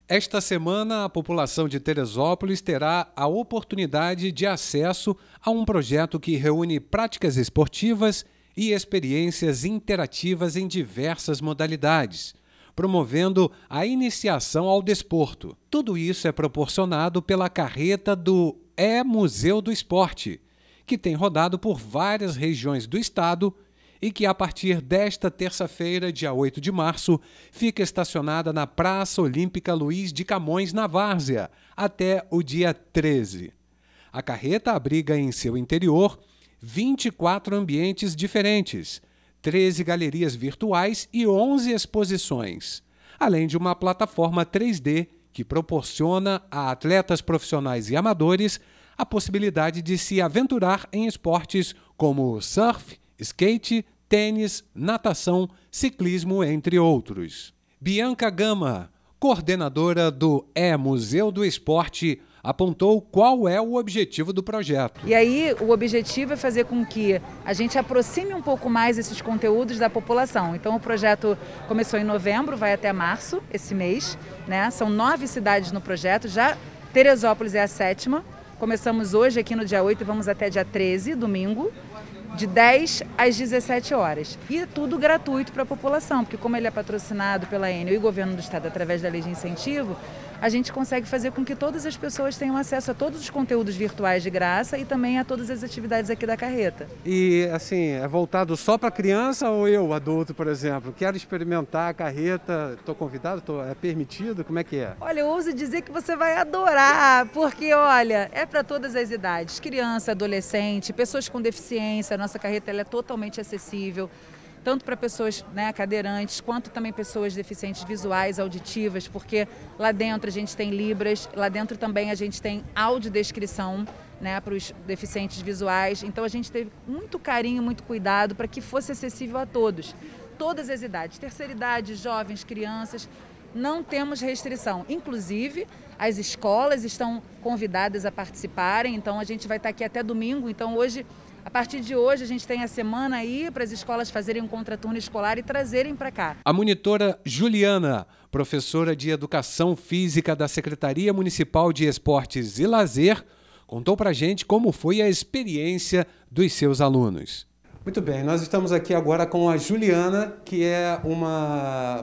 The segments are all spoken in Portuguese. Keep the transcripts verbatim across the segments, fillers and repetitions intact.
Esta semana, a população de Teresópolis terá a oportunidade de acesso a um projeto que reúne práticas esportivas e experiências interativas em diversas modalidades, promovendo a iniciação ao desporto. Tudo isso é proporcionado pela carreta do E-Museu do Esporte, que tem rodado por várias regiões do estado e que, a partir desta terça-feira, dia oito de março, fica estacionada na Praça Olímpica Luiz de Camões, na Várzea, até o dia treze. A carreta abriga em seu interior vinte e quatro ambientes diferentes, treze galerias virtuais e onze exposições, além de uma plataforma três D que proporciona a atletas profissionais e amadores a possibilidade de se aventurar em esportes como surf, skate, tênis, natação, ciclismo, entre outros. Bianca Gama, coordenadora do E-Museu do Esporte, apontou qual é o objetivo do projeto. E aí o objetivo é fazer com que a gente aproxime um pouco mais esses conteúdos da população. Então o projeto começou em novembro, vai até março, esse mês, né? São nove cidades no projeto, já Teresópolis é a sétima. Começamos hoje aqui no dia oito e vamos até dia treze, domingo, de dez às dezessete horas. E é tudo gratuito para a população, porque como ele é patrocinado pela Enel e o governo do estado através da lei de incentivo, a gente consegue fazer com que todas as pessoas tenham acesso a todos os conteúdos virtuais de graça e também a todas as atividades aqui da carreta. E assim, é voltado só para criança ou eu, adulto, por exemplo? Quero experimentar a carreta, estou convidado, tô, é permitido? Como é que é? Olha, eu ouso dizer que você vai adorar, porque olha, é para todas as idades, criança, adolescente, pessoas com deficiência, a nossa carreta ela é totalmente acessível, tanto para pessoas, né, cadeirantes, quanto também pessoas deficientes visuais, auditivas, porque lá dentro a gente tem libras, lá dentro também a gente tem audiodescrição, né, para os deficientes visuais. Então a gente teve muito carinho, muito cuidado para que fosse acessível a todos, todas as idades, terceira idade, jovens, crianças, não temos restrição. Inclusive, as escolas estão convidadas a participarem, então a gente vai estar aqui até domingo, então hoje... A partir de hoje, a gente tem a semana aí para as escolas fazerem um contraturno escolar e trazerem para cá. A monitora Juliana, professora de Educação Física da Secretaria Municipal de Esportes e Lazer, contou para a gente como foi a experiência dos seus alunos. Muito bem, nós estamos aqui agora com a Juliana, que é uma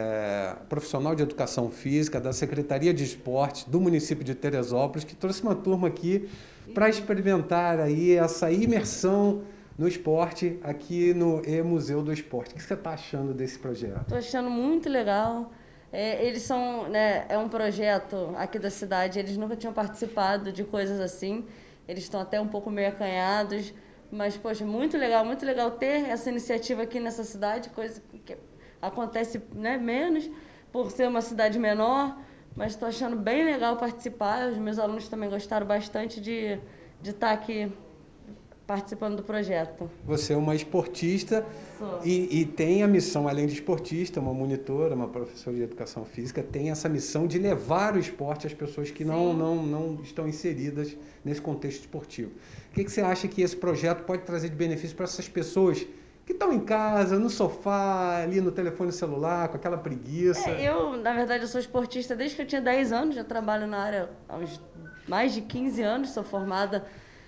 é, profissional de Educação Física da Secretaria de Esportes do município de Teresópolis, que trouxe uma turma aqui para experimentar aí essa imersão no esporte aqui no E-Museu do Esporte. O que você está achando desse projeto? Estou achando muito legal. É, eles são, né, é um projeto aqui da cidade, eles nunca tinham participado de coisas assim, eles estão até um pouco meio acanhados, mas, poxa, muito legal, muito legal ter essa iniciativa aqui nessa cidade, coisa que acontece, né, menos, por ser uma cidade menor. Mas estou achando bem legal participar, os meus alunos também gostaram bastante de, de estar aqui participando do projeto. Você é uma esportista e, e tem a missão, além de esportista, uma monitora, uma professora de Educação Física, tem essa missão de levar o esporte às pessoas que não, não, não estão inseridas nesse contexto esportivo. O que, que você acha que esse projeto pode trazer de benefício para essas pessoas que estão em casa, no sofá, ali no telefone celular, com aquela preguiça? É, eu, na verdade, eu sou esportista desde que eu tinha dez anos, já trabalho na área há uns mais de quinze anos, sou formada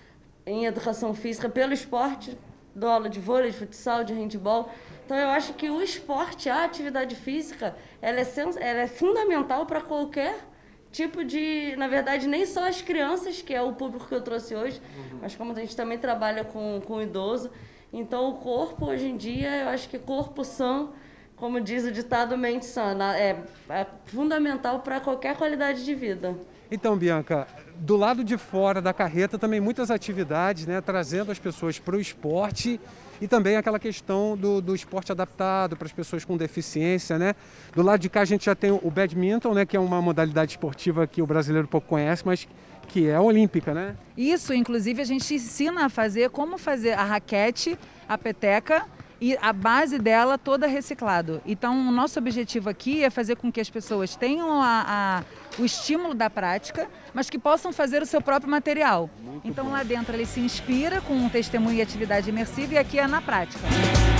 em Educação Física pelo esporte, dou aula de vôlei, de futsal, de handebol. Então eu acho que o esporte, a atividade física, ela é, sens- ela é fundamental para qualquer tipo de... Na verdade, nem só as crianças, que é o público que eu trouxe hoje, uhum. Mas como a gente também trabalha com, com o idoso. Então, o corpo, hoje em dia, eu acho que corpo são, como diz o ditado mente sã, é, é fundamental para qualquer qualidade de vida. Então, Bianca, do lado de fora da carreta também muitas atividades, né, trazendo as pessoas para o esporte e também aquela questão do, do esporte adaptado para as pessoas com deficiência, né? Do lado de cá a gente já tem o badminton, né, que é uma modalidade esportiva que o brasileiro pouco conhece, mas que é olímpica, né? Isso, inclusive a gente ensina a fazer como fazer a raquete, a peteca e a base dela toda reciclado. Então o nosso objetivo aqui é fazer com que as pessoas tenham a, a, o estímulo da prática, mas que possam fazer o seu próprio material. Muito então bom. Lá dentro ele se inspira com um testemunho e atividade imersiva e aqui é na prática.